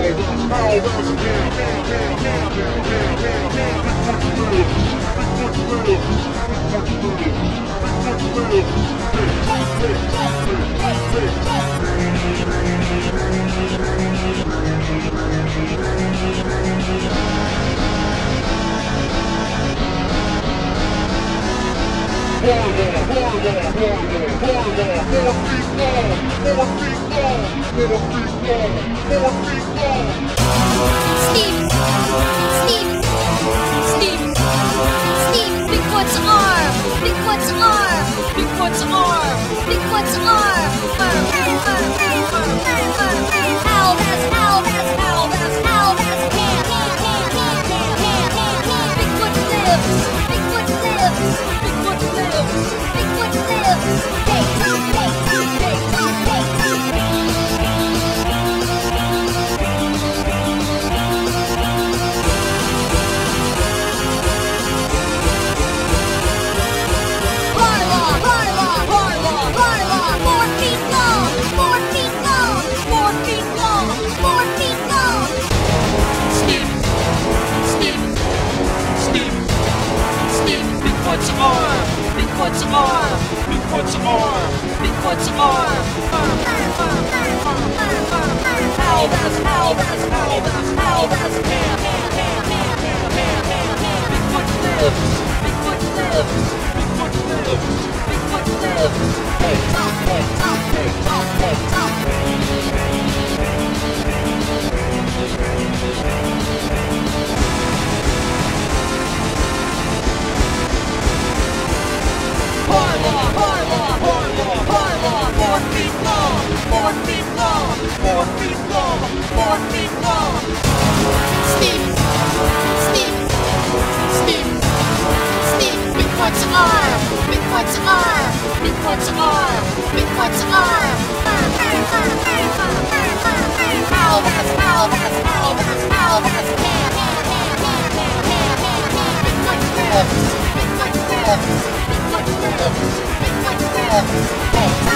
Bigfoot's arm, Bigfoot's arm, Bigfoot's arm, Bigfoot's arm. Ow, that's Bigfoot lives, Bigfoot lives, Bigfoot lives, Bigfoot lives. Hey, Bigfoot's arm, Bigfoot's arm, Bigfoot's arm, Bigfoot's arm. Ow, that's Bigfoot lives, Bigfoot lives, Bigfoot lives, Bigfoot lives. Hey, Harlaw, 4 feet long, 4 feet long, 4 feet long, 4 feet long. Steve, Bigfoot's arm, Bigfoot's arm, Bigfoot's arm, Bigfoot's arm. Ow, that's Bigfoot lives, Bigfoot lives, Bigfoot lives, Bigfoot lives. Hey.